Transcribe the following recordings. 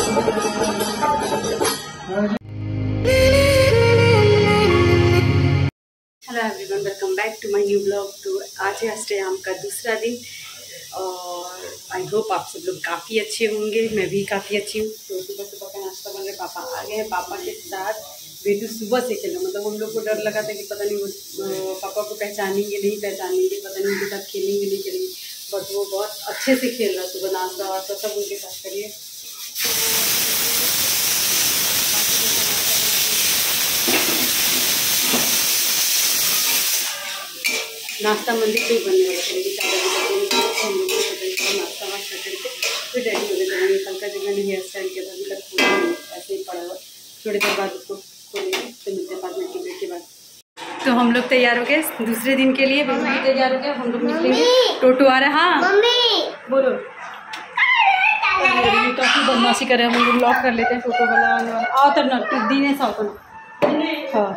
Hello everyone, welcome back to my new blog. तो आज है अष्टयाम का दूसरा दिन और आई होप आप सब लोग काफ़ी अच्छे होंगे। मैं भी काफ़ी अच्छी हूँ। तो सुबह सुबह का नाश्ता बन रहा है। पापा आ गए हैं। पापा के साथ बेटू सुबह से खेल रहा, मतलब हम लोग को डर लगा था कि पता नहीं वो पापा को पहचानेंगे नहीं पहचानेंगे, पता नहीं उनके साथ खेलेंगे नहीं खेलेंगे, बट वो बहुत अच्छे से खेल रहा। सुबह नाश्ता वास्ता सब उनके साथ करिए। नाश्ता मंदिर पे ही बनने वाला था, लेकिन 4 बजे तक हम लोग को नाश्ता वास्ता करके फिर रेडी हो गए। तो कल का जगह नहीं हेयर स्टाइल के बाद तक खोलेंगे, ऐसे ही पड़ा हुआ। थोड़ी देर बाद उसको खोलेंगे, तो मिलते हैं 5 मिनट की ब्रेक के बाद। तो हम लोग तैयार हो गए दूसरे दिन के लिए। भी तैयार हो गया, हम लोग निकलेंगे। टोटो आ रहा है। हाँ बोलो। काफ़ी बदमाशी कर रहे हैं, हम लोग लॉक कर लेते हैं। टोटो वाला आने वाला आओ तब ना दिनेश आओ तो हाँ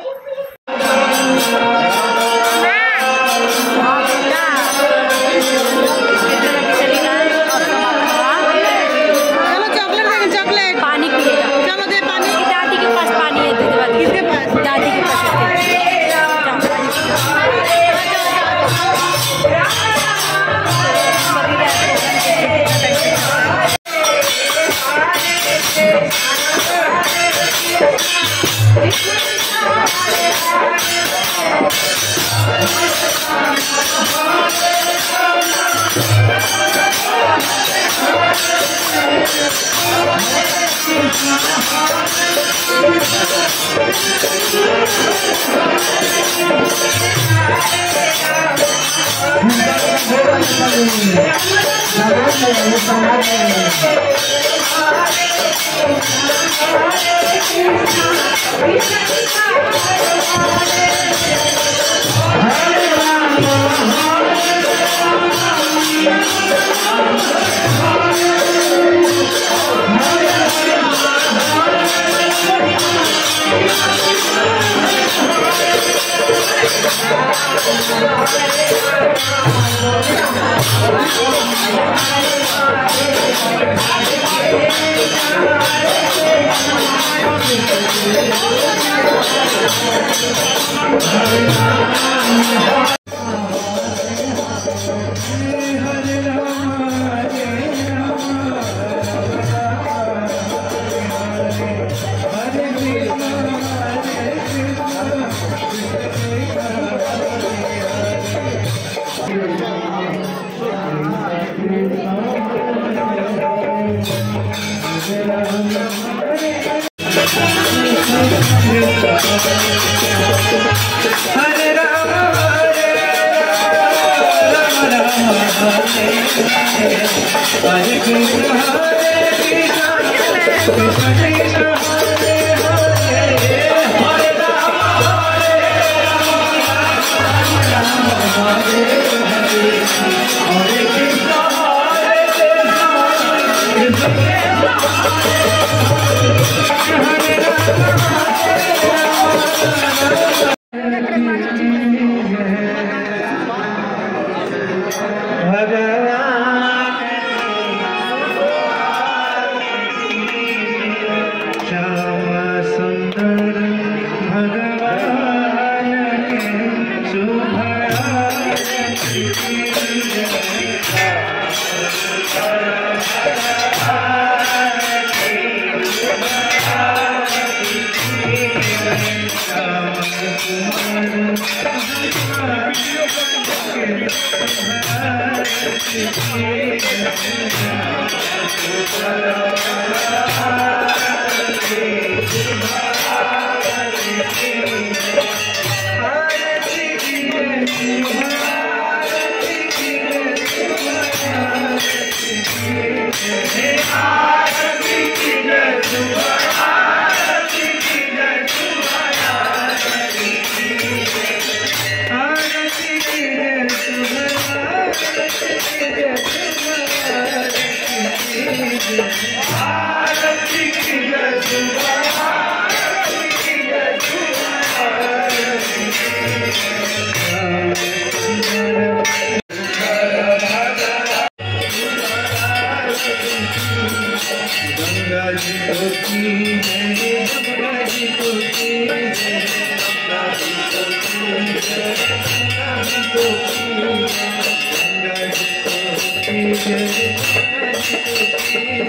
गंगा जी को की जय, गंगा जी को की जय, गंगा जी को की जय, गंगा जी को की जय, गंगा जी को की